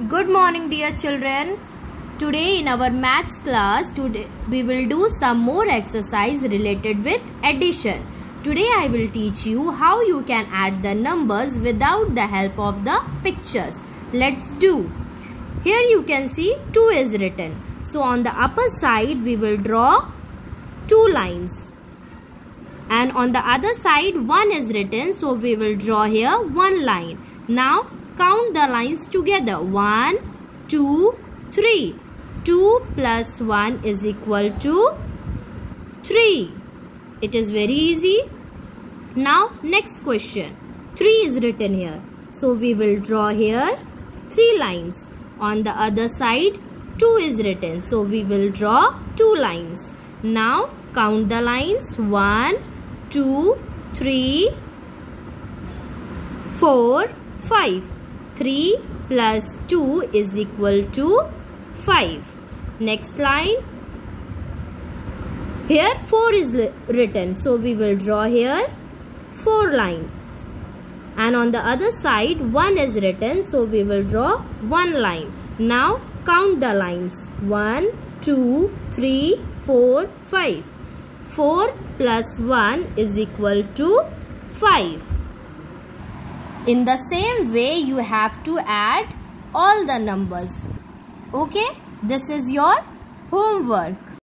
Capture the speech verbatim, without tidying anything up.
Good morning, dear children. Today in our maths class, today we will do some more exercise related with addition. Today I will teach you how you can add the numbers without the help of the pictures. Let's do. Here you can see two is written. So on the upper side we will draw two lines. And on the other side one is written. So we will draw here one line. Now count the lines together. one, two, three. two plus one is equal to three. It is very easy. Now next question. three is written here. So we will draw here three lines. On the other side two is written. So we will draw two lines. Now count the lines. one, two, three, four, five. three plus two is equal to five. Next line. Here four is written. So we will draw here four lines. And on the other side one is written. So we will draw one line. Now count the lines. one, two, three, four, five. four plus one is equal to five. In the same way, you have to add all the numbers. Okay? This is your homework.